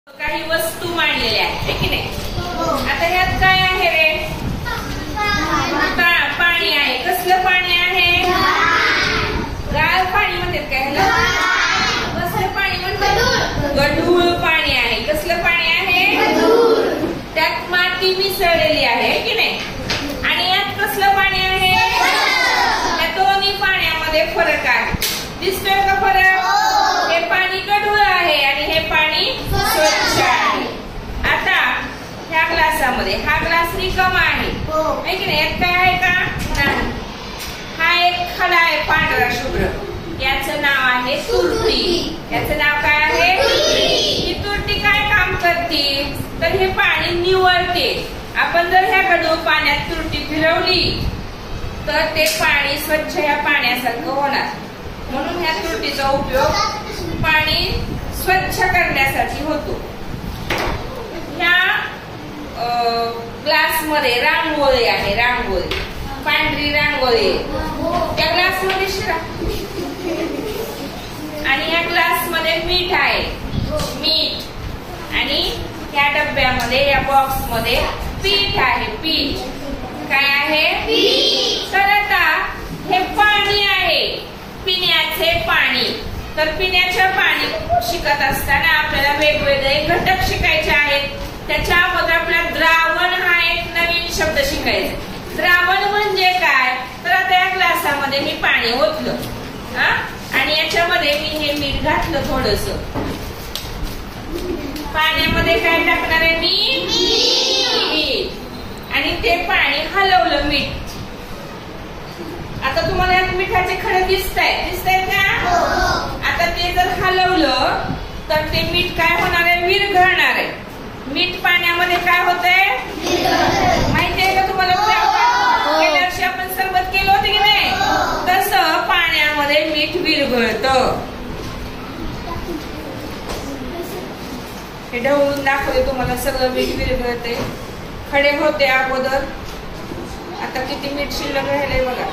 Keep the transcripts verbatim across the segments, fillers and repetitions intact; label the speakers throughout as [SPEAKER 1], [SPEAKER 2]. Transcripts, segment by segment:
[SPEAKER 1] काही वस्तू मांडलेल्या आहेत की नाही. आता ह्यात काय आहे रे? पाणी आहे. कसलं पाणी आहे? गाळ पाणी म्हणतात काय ह्याला? कसलं पाणी म्हणतात? गढूळ पाणी आहे. कसलं पाणी आहे? त्यात माती मिसळलेली आहे की नाही. आणि यात कसलं पाणी आहे? या दोन्ही पाण्यामध्ये फरक आहे. दिसतोय का फरक? हे पाणी गढूळ आहे आणि हे पाणी स्वच्छ आहे. आता ह्या ग्लासामध्ये हा ग्लास रिकामा आहे की नाही. यात काय आहे का? नाही. हा एक खडा आहे पांढरा शुभ्र. याचं नाव आहे तुरटी. याचं नाव काय आहे? ही तुरटी काय काम करते? तर हे पाणी निवळते. आपण जर ह्या गढूळ पाण्यात तुरटी फिरवली तर ते पाणी स्वच्छ ह्या पाण्यासारखं होणार. म्हणून ह्या तुरटीचा उपयोग पाणी स्वच्छ करण्यासाठी होतो. ह्या ग्लास मध्ये रांगोळी आहे. रांगोळी पांढरी रांगोळी त्या ग्लास मध्ये शिरा. आणि या ग्लास मध्ये मीठ आहे. मीठ आणि या डब्यामध्ये या बॉक्स मध्ये पीठ आहे. पीठ काय आहे? तर आता हे पाणी आहे. पिण्याचे पाणी. तर पिण्याचे पाणी शिकत असताना आपल्याला वेगवेगळे घटक शिकायचे आहेत. त्याच्या अगोदर आपल्याला द्रावण हा एक नवीन शब्द शिकायचा. द्रावण म्हणजे काय? तर आता या ग्लासामध्ये मी पाणी ओतलं आणि याच्यामध्ये मी हे मीठ घातलं थोडस. पाण्यामध्ये काय टाकणार आहे मी? मीठ. आणि ते पाणी हलवलं मीठ. आता तुम्हाला यात मिठाचे खडे दिसतायत दिसतायत का? आता ते जर हलवलं तर ते मीठ काय होणार आहे? विरघळणार आहे. मीठ पाण्यामध्ये काय होतंय माहिती आहे का तुम्हाला? गेल्या वर्षी आपण सरबत केलं होतं की नाही. तसं पाण्यामध्ये मीठ विरघळतं. हे ढवळून दाखवते तुम्हाला. सगळं मीठ विरघळते. खडे होते अगोदर. आता किती मीठ शिल्लक राहिले बघा.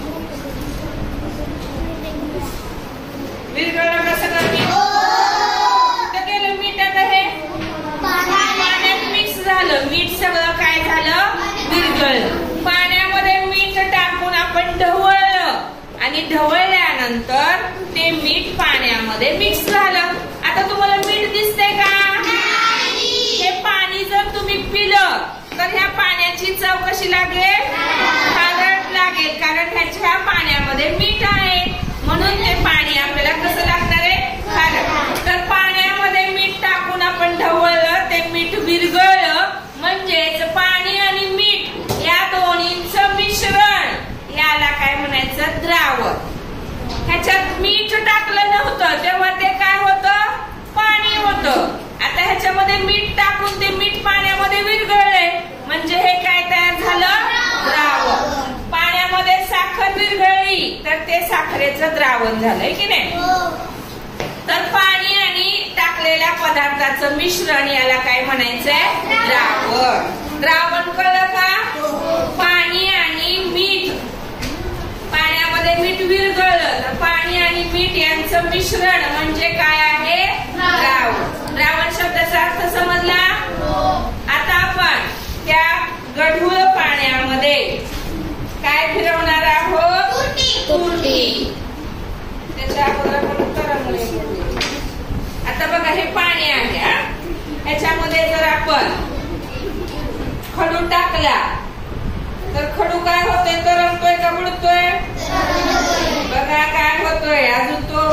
[SPEAKER 1] विरघळलं का सगळं मीठ? कुठं गेलं मीठ? आता हे पाण्यात मिक्स झालं. मीठ सगळं काय झालं? विरघळलं. पाण्यामध्ये मीठ टाकून आपण ढवळलं आणि ढवळल्यानंतर ते मीठ पाण्यामध्ये मिक्स झालं. आता तुम्हाला मीठ दिसतंय का? हे पाणी जर तुम्ही पिलं तर ह्या पाण्याची चव कशी लागेल? खारट लागेल. कारण ह्याच्या पाण्यामध्ये मीठ आहे. म्हणून ते पाणी आपल्याला कसं लागणार आहे? खारट. तर पाण्यामध्ये मीठ टाकून आपण ढवळलं. ते मीठ विरघळलं. म्हणजेच पाणी आणि मीठ या दोन्हींचं मिश्रण याला काय म्हणायचं? द्रावण. ह्याच्यात मीठ टाकलं नव्हतं तेव्हा ते काय होतं? पाणी होतं. आता ह्याच्यामध्ये मीठ टाकून ते मीठ पाण्यामध्ये विरघळले. म्हणजे हे काय तयार झालं? द्रावण. पाण्यामध्ये साखर विरघळली तर ते साखरेचं द्रावण झालंय की नाही. तर पाणी आणि टाकलेल्या पदार्थाचं मिश्रण याला काय म्हणायचंय? द्रावण. द्रावण कळलं का? पाणी आणि मीठ. पाण्यामध्ये मीठ विरघळलं तर पाणी आणि मीठ यांचं मिश्रण म्हणजे काय आहे? द्रावण. द्रावण शब्दाचा अर्थ समजला? आता आपण त्या गढूळ पाण्यामध्ये काय फिरवणार आहोत? तुरटी. त्याच्या अगोदर आपण तरंगले. आता बघा हे पाणी आहे. ह्याच्यामध्ये जर आपण खडू टाकला तर खडू काय होतोय? तरंगतोय का बुडतोय? बघा काय होतोय. अजून तो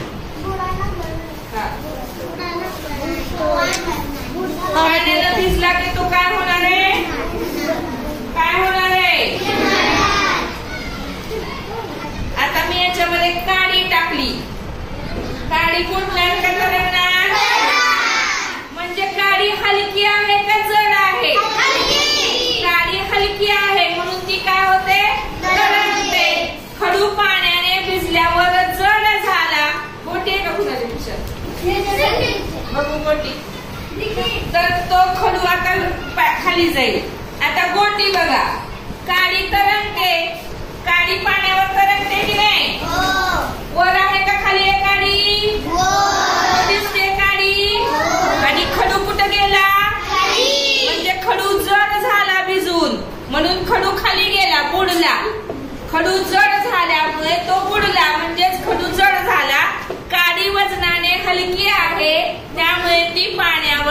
[SPEAKER 1] पाण्याला भिजला की तो काय होणार आहे? काय होणार आहे? आता मी याच्यामध्ये काडी टाकली. काडी कुठणार का तरंगणार? म्हणजे काडी हलकी आहे का जड आहे? काडी हलकी आहे म्हणून ती काय होते? तरंगते. खडू पाण्याने भिजल्यावर जड झाला. मोठी आहे का कुणाच्या पेक्षा? बघू मोठी. तर तो खडू आता खाली जाईल. आता गोटी बघा. काडी तरंगते. काडी पाण्यावर तरंगते की नाही? वर आहे का खाली आहे काडी? दिसते काडी? आणि खडू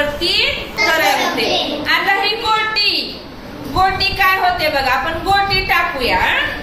[SPEAKER 1] पाण्यावरती तरंगते. आता ही गोटी गोटी काय होते बघा, आपण गोटी टाकूया.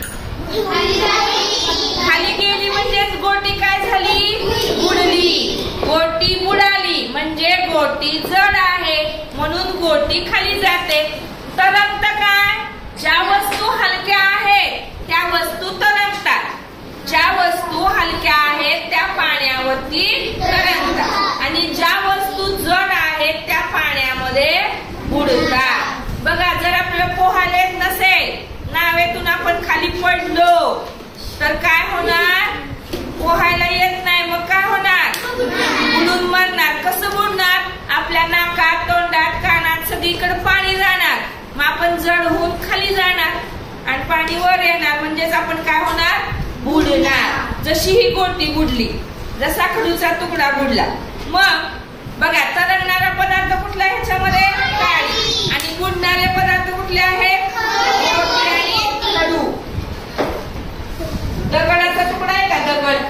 [SPEAKER 1] खाली गेली म्हणजेच गोटी काय झाली, बुडली. गोटी बुडाली म्हणजे गोटी जड आहे म्हणून गोटी खाली जाते. तरंगत काय, ज्या वस्तू हलक्या आहेत त्या वस्तू तरंगतात, ज्या वस्तू हलक्या आहेत त्या पाण्यावरती तरंगतात आणि ज्या वस्तू जड आहेत त्या पाण्यामध्ये बुडतात. बघा, जर आपल्याला पोहायला येत नसेल, नावेतून आपण खाली पडलो तर काय होणार, पोहायला येत नाही मग काय होणार, बुडून मरणार. कसं बुडणार, आपल्या नाकात तोंडात कानात सगळीकडे पाणी जाणार, मग आपण जड होऊन खाली जाणार आणि पाणी वर येणार म्हणजेच आपण काय होणार, बुडणार. जशी ही गोटी बुडली, जसा खडूचा तुकडा बुडला. मग बघा, तरंगणारा पदार्थ कुठला ह्याच्यामध्ये, काळी. आणि बुडणारे पदार्थ कुठले आहेत, गोटी आणि खडू. दगडाचा तुकडा आहे का, दगड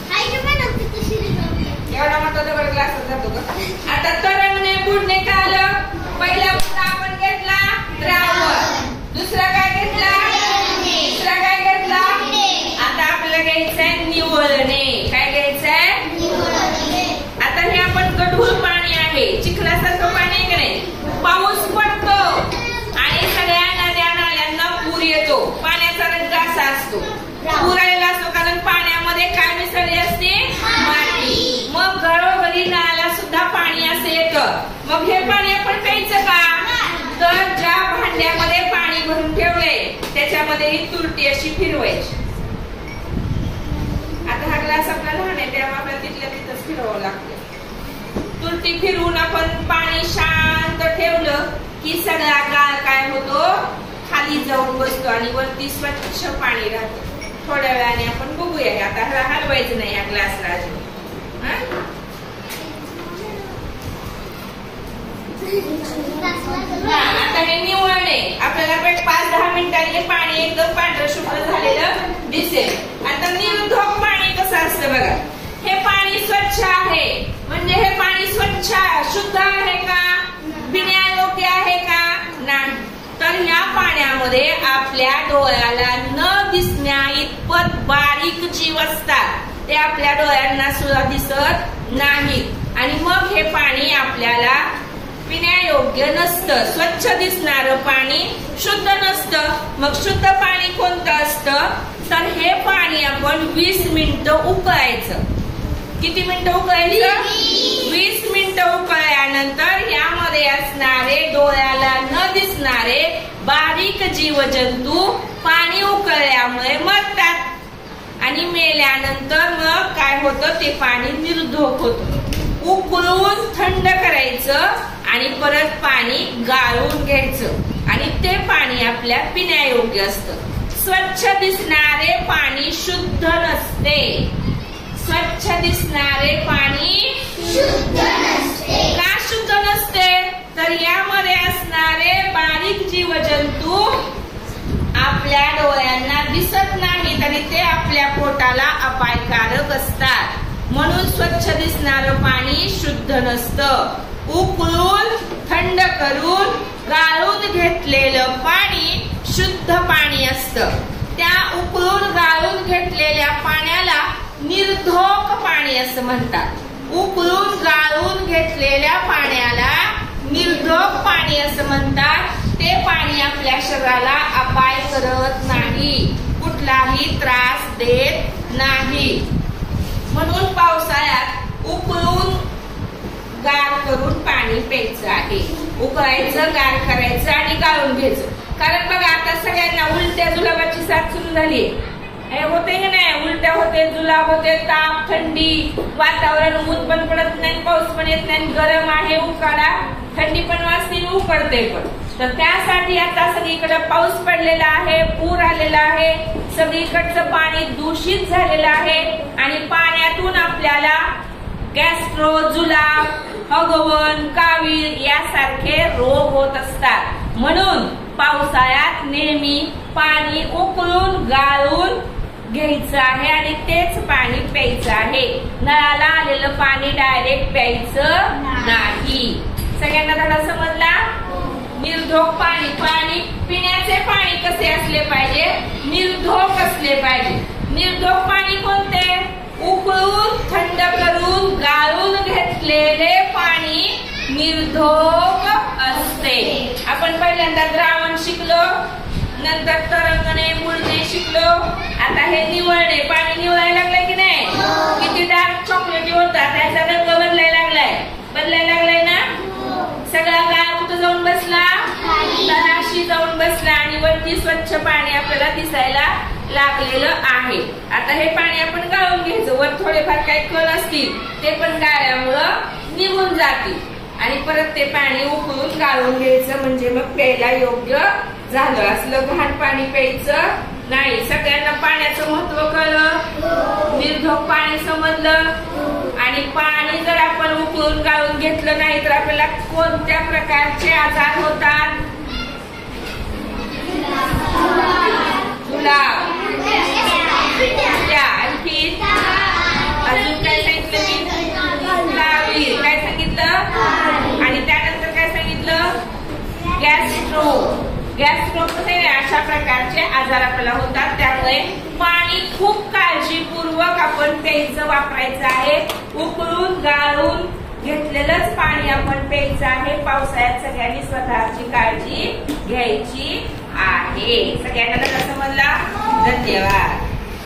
[SPEAKER 1] एवढा मोठा दगड ग्लासात जातो का. आता तरंगणे बुडणे काय आलं, पहिला मुद्दा आपण घेतला द्रावण, दुसरा काय घेतला, तिसरा काय घेतला. आता आपल्याला घ्यायचंय निवळणे. काय घ्यायचंय, आता हे आपण गढूळ पाणी आहे, चिखलासारखं पाणी आहे की नाही. पाऊस पडतो आणि सगळ्या नद्या नाल्यांना पूर येतो, पाण्याचा रंग असा असतो, पूर आलेला असतो कारण पाण्यामध्ये काय मिसळले असते, माती. मग घरोघरी नळाला सुद्धा पाणी असं येतं. मग हे पाणी आपण प्यायचं का, तर ज्या भांड्यामध्ये पाणी भरून ठेवलंय त्याच्यामध्ये ही तुरटी अशी फिरवायची. आता हा ग्लास आपला लहान आहे तेव्हा आपल्याला तिथल्या तिथंच फिरवावं लागतं. तुरटी फिरवून आपण पाणी शांत ठेवलं की सगळा गाळ काय होतो, खाली जाऊन बसतो आणि वरती स्वच्छ पाणी राहतं. थोड्या वेळाने आपण बघूया. आता ह्याला हलवायचं नाही या ग्लासला अजून. आता हे निवळणे, आपल्याला पण पाच दहा मिनिटांनी पाणी एकदम पांढरं शुभ्र झालेलं दिसेल. आता निर्धोक पाणी कसं असतं बघा, हे पाणी स्वच्छ आहे म्हणजे हे पाणी स्वच्छ शुद्ध आहे का, पिण्यायोग्य आहे का, नाही. तर या पाण्यामध्ये आपल्या डोळ्याला न दिसण्या इतपत बारीक जीव असतात, ते आपल्या डोळ्यांना सुद्धा दिसत नाहीत आणि मग हे पाणी आपल्याला पिण्यायोग्य नसतं. स्वच्छ दिसणारं पाणी शुद्ध नसतं. मग शुद्ध पाणी कोणतं असतं, तर हे पाणी आपण वीस मिनिटं उकळायचं. किती मिनिटं उकळायचं, वीस मिनिटं उकळल्यानंतर यामध्ये असणारे डोळ्याला न दिसणारे बारीक जीवजंतू पाणी उकळल्यामुळे मरतात आणि मेल्यानंतर मग काय होतं, ते पाणी निर्धोक होतं. उकळून थंड करायचं आणि परत पाणी गाळून घ्यायचं आणि ते पाणी आपल्या पिण्यायोग्य असतं. स्वच्छ दिसणारे पाणी शुद्ध नसते. स्वच्छ दिसणारे पाणी शुद्ध नसते. का शुद्ध नसते, तर यामध्ये असणारे बारीक जीवजंतू आपल्या डोळ्यांना दिसत नाहीत आणि ते आपल्या पोटाला अपायकारक असतात. म्हणून स्वच्छ दिसणारं पाणी शुद्ध नसतं. उकळून थंड करून गाळून घेतलेलं पाणी शुद्ध पाणी असतं. त्या उकळून गाळून घेतलेल्या पाण्याला निर्धोक पाणी असं म्हणतात. उकळून गाळून घेतलेल्या पाण्याला निर्धोक पाणी असं म्हणतात. ते पाणी आपल्या शरीराला अपाय करत नाही, कुठलाही त्रास देत नाही. म्हणून पावसाळ्यात उकळून गार करून पाणी प्यायचं आहे. उकळायचं, गार करायचं आणि गाळून घ्यायचं. कारण बघा, आता सगळ्यांना उलट्या जुलाबाची साथ सुरू झाली होते की नाही, उलट्या होते, जुलाब होते, ताप, थंडी, वातावरण ऊन पण पडत नाही, पाऊस पण येत नाही, गरम आहे, उकाडा, थंडी पण वाजते, उकडते पण. तर त्यासाठी आता सगळीकडे पाऊस पडलेला आहे, पूर आलेला आहे, सगळीकडचं पाणी दूषित झालेलं आहे आणि पाण्यातून आपल्याला गॅस्ट्रो, जुलाब, हगवण, कावीळ यासारखे रोग होत असतात. म्हणून पावसाळ्यात नेहमी पाणी उकळून गाळून घ्यायचं आहे आणि तेच पाणी प्यायचं आहे. नळाला आलेलं पाणी डायरेक्ट प्यायचं नाही. सगळ्यांना धडा समजला? निर्धोक पाणी. पाणी पिण्याचे पाणी कसे असले पाहिजे? निर्धोक असले पाहिजे. निर्धोक पाणी कोणते? उकळून थंड करून गाळून घेतलेले पाणी निर्धोक असते. आपण पहिल्यांदा द्रावण शिकलो, नंतर तरंगणे मुळणे शिकलो. आता हे निवळणे, पाणी निवळायला लागलंय की नाही? किती डार्क चॉकलेटी होता, त्याचा रंग बदलायला लागलाय. बदलायला लागलाय ना? सगळा गाळ कुठं जाऊन बसला? तळाशी जाऊन बसला आणि वरती स्वच्छ पाणी आपल्याला दिसायला लागलेलं आहे. आता हे पाणी आपण गाळून घ्यायचं. वर थोडेफार काही कण असतील ते पण गाळ्यामुळं निघून जातील आणि परत ते पाणी उकळून गाळून घ्यायचं, म्हणजे मग प्यायला योग्य झालं. असलं घाण पाणी प्यायचं नाही. सगळ्यांना पाण्याचं महत्व कळलं, निर्धोक पाणी समजलं. आणि पाणी जर आपण उकळून गाळून घेतलं नाही तर आपल्याला कोणत्या प्रकारचे आजार होतात? जुलाब, आणखी अजून काय सांगितलं मी? लावीर काय सांगितलं? आणि त्यानंतर काय सांगितलं? गॅस्ट्रो. गॅस्ट्रो अशा प्रकारचे आजार आपल्याला होतात. त्यामुळे पाणी खूप काळजीपूर्वक आपण प्यायचं, वापरायचं आहे. उकळून गाळून घेतलेलंच पाणी आपण प्यायचं आहे. पावसाळ्यात सगळ्यांनी स्वतःची काळजी घ्यायची आहे. सगळ्यांना समजला? धन्यवाद.